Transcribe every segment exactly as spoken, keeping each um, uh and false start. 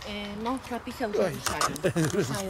No, napisał, że ruszają. ruszają.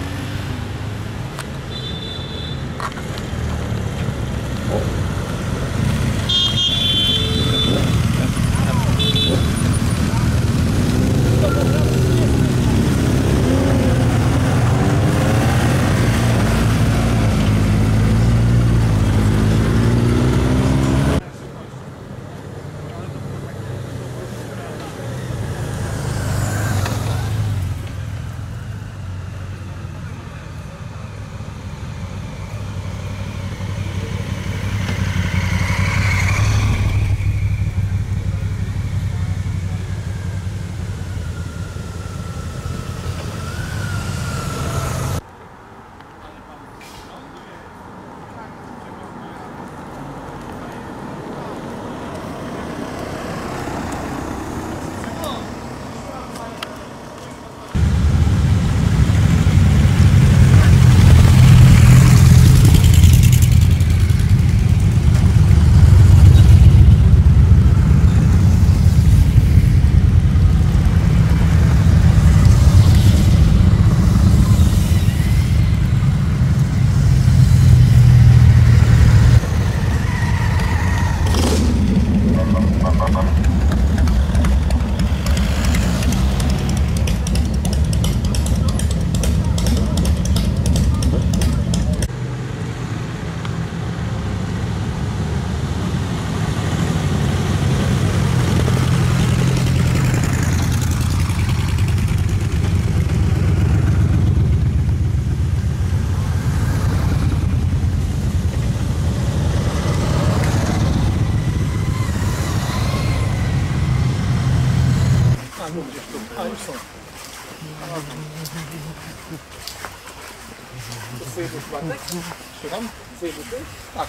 To twoje buty, Bartek? Słucham? Twoje buty? Tak.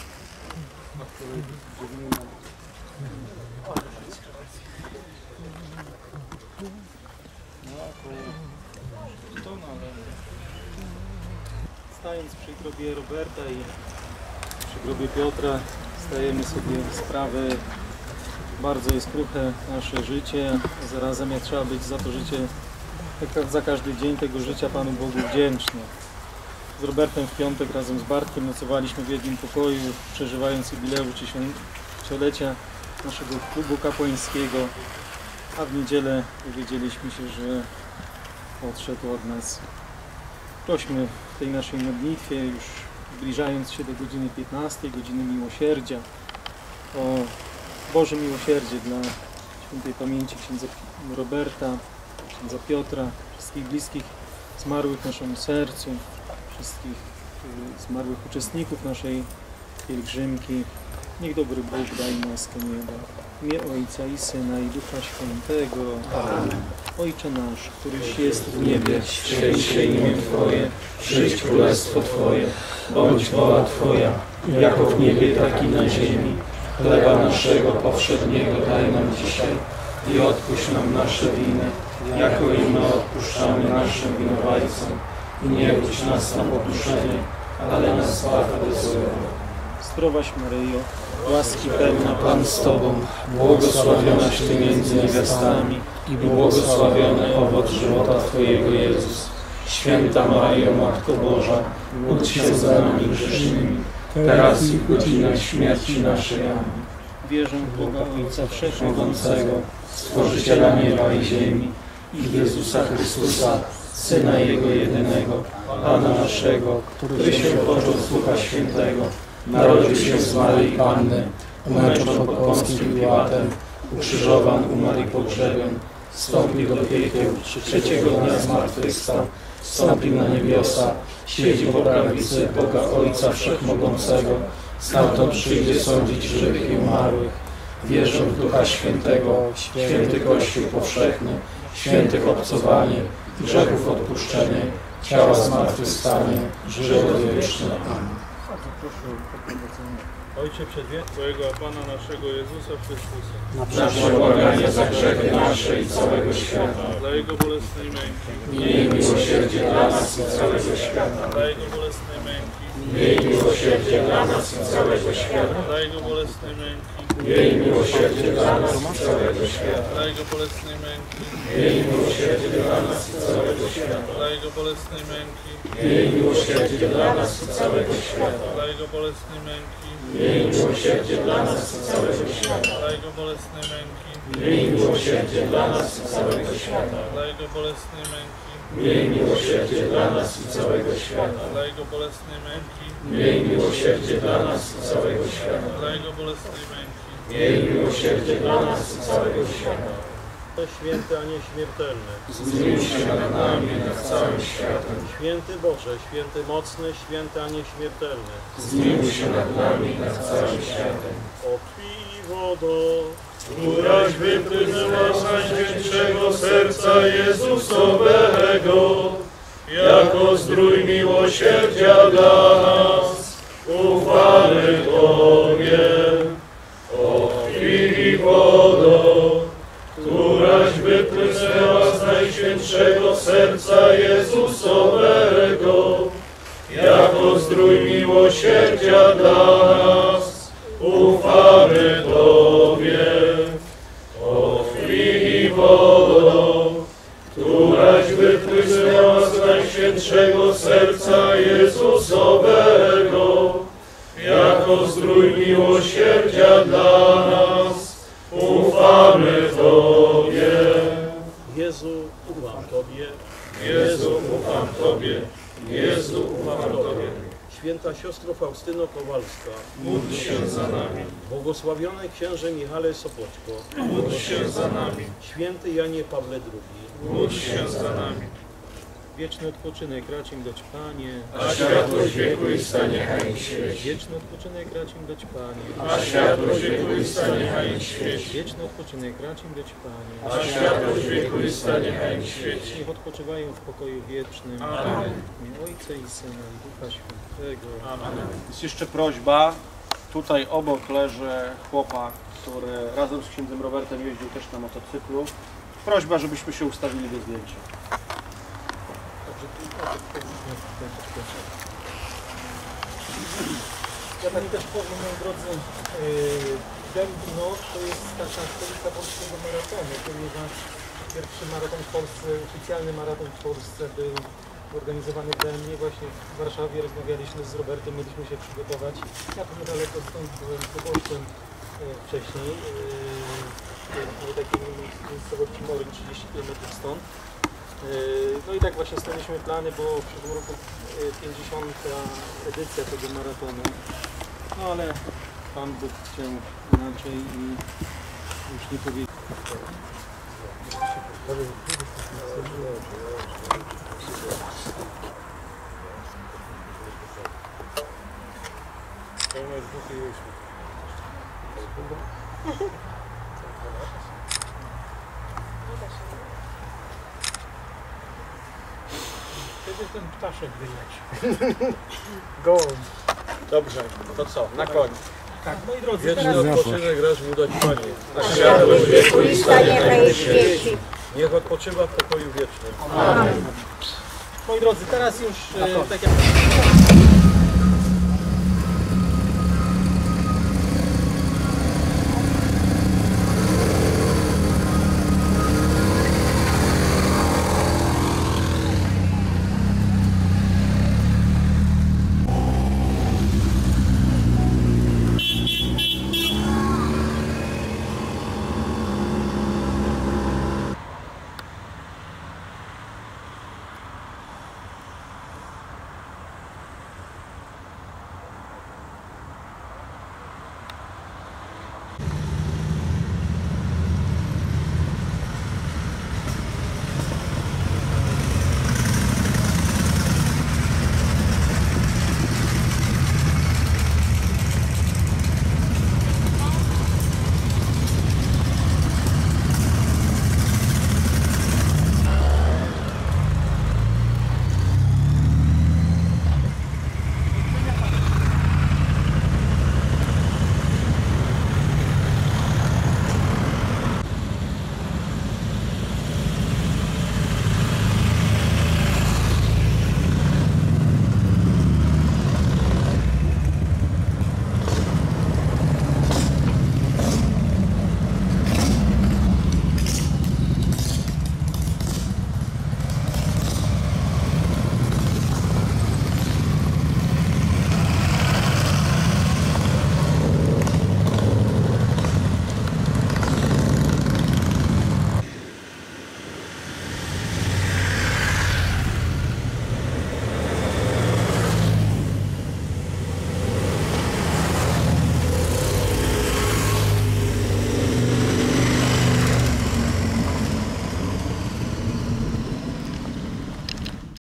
Stając przy grobie Roberta i przy grobie Piotra, zdajemy sobie sprawę, bardzo jest kruche nasze życie, a zarazem jak trzeba być za to życie, jak za każdy dzień tego życia Panu Bogu wdzięczny. Z Robertem w piątek razem z Bartkiem nocowaliśmy w jednym pokoju, przeżywając jubileusz dziesięciolecia naszego klubu kapłańskiego, a w niedzielę dowiedzieliśmy się, że odszedł od nas. Prośmy w tej naszej modlitwie, już zbliżając się do godziny piętnastej, godziny miłosierdzia, o Boże miłosierdzie dla świętej pamięci księdza Roberta, księdza Piotra, wszystkich bliskich zmarłych w naszym sercu, wszystkich zmarłych uczestników naszej pielgrzymki. Niech dobry Bóg da im łaskę nieba. W imię Ojca i Syna i Ducha Świętego. Amen. Ojcze nasz, któryś jest w niebie, święć się imię Twoje, przyjdź królestwo Twoje, bądź wola Twoja, jako w niebie, tak i na ziemi. Chleba naszego powszedniego daj nam dzisiaj i odpuść nam nasze winy, jako i my odpuszczamy naszym winowajcom. I nie wódź nas na pokuszenie, ale nas zbaw od złego. Zdrowaś Maryjo, łaski pełna Pan z Tobą, błogosławionaś Ty między niewiastami i błogosławiony owoc żywota Twojego Jezus. Święta Maryjo, Matko Boża, módl się za nami grzesznymi, teraz i w godzinę śmierci naszej. Amen. Wierzę w Boga Ojca Wszechmogącego, Stworzyciela nieba i ziemi i w Jezusa Chrystusa, Syna Jego jedynego, Pana naszego, który się począł z Ducha Świętego, narodził się z Maryi Panny, umęczon pod Pąckim Piłatem, ukrzyżowan, umarł i pogrzebion, wstąpił do piekieł, trzeciego dnia zmartwychwstał, wstąpił na niebiosa, siedzi po prawicy Boga Ojca Wszechmogącego, stamtąd przyjdzie sądzić żywych i umarłych. Wierzę w Ducha Świętego, święty Kościół powszechny, świętych obcowanie, grzechów odpuszczenie, ciała zmartwychwstanie, żywot wieczny. Amen. Ojcze przedwieczny Twojego, a Pana naszego Jezusa Chrystusa, Nasze błaganie za grzechy nasze i całego świata, dla Jego bolesnej męki, miej miłosierdzie dla nas i całego świata. dla Jego bolesnej męki, Miej miłosierdzie dla nas i całego świata. Dla Jego bolesnej męki. Miej miłosierdzie dla nas i całego świata. Dla Jego bolesnej męki. Miej miłosierdzie dla nas i całego świata. Dla Jego bolesnej męki. Miej miłosierdzie dla nas i całego świata. Dla Jego bolesnej męki. Miej miłosierdzie dla nas i całego świata. Dla Jego bolesnej męki. Miej miłosierdzie dla nas i całego świata. Dla Jego bolesnej męki. Miej miłosierdzie dla nas i całego świata. Dla Jego bolesnej męki. Miej miłosierdzie dla nas i całego świata. Dla Jego bolesnej męki. Miej miłosierdzie dla nas i całego świata. Święty, a nie śmiertelny. Zmiłuj się nad nami i nad całym światem. Święty Boże, święty mocny, święty, a nie śmiertelny. Zmiłuj się nad nami i nad całym światem. O krwi i wodo, Któraś wypłynęła z najświętszego serca Jezusowego, jako zdrój miłosierdzia dla nas, ufamy Tobie. O krwi i wodo, któraś wypłynęła z najświętszego serca Jezusowego, jako zdrój miłosierdzia dla nas, ufamy Tobie. O krwi i wodo, któraś wypłynęła z najświętszego serca Jezusowego, jako zdrój miłosierdzia dla nas, ufamy Tobie. Jezu, ufam Tobie. Jezu, ufam Tobie. Jezu, ufam Tobie. Święta siostro Faustyno Kowalska, Módl się za nami. błogosławiony księże Michale Sopoćko, Módl się za nami. święty Janie Pawle drugi, Módl się za nami. Wieczny odpoczynek racz im dać, Panie. A światłość wieku i stanie niechaj im świeci. Wieczny odpoczynek racz im dać, Panie. A światłość wieku i stanie niechaj im świeci. Wieczny odpoczynek racz im dać, Panie. A światłość wieku i stanie niechaj im świeci. Niech odpoczywają w pokoju wiecznym. Amen. W imię Ojca i Syna i Ducha Świętego. Jest jeszcze prośba, tutaj obok leży chłopak, który razem z księdzem Robertem jeździł też na motocyklu. Prośba, żebyśmy się ustawili do zdjęcia. Ja tak też powiem, moi drodzy, yy, Dębno to jest taka stolica polskiego maratonu, ponieważ pierwszy maraton w Polsce, oficjalny maraton w Polsce był organizowany w Dębnie, właśnie w Warszawie. Rozmawialiśmy z Robertem, mieliśmy się przygotować. Ja tu niedaleko stąd byłem proboszczem yy, wcześniej, yy, w takiej miejscowości Moryn, trzydzieści kilometrów stąd. No i tak właśnie staliśmy plany, bo w przyszłym roku pięćdziesiąta edycja tego maratonu. No ale Pan Bóg chciał inaczej i już nie powiedział. Kiedy ten ptaszek wyleci? Gołąb. Dobrze, to co? Na koniec. Tak, moi drodzy, Wieczny teraz odpoczynek racz mu dać, Panie. A światłość wieku i stanie niechaj im świeci. Niech odpoczywa w pokoju wiecznym. moi drodzy, teraz już e, tak jak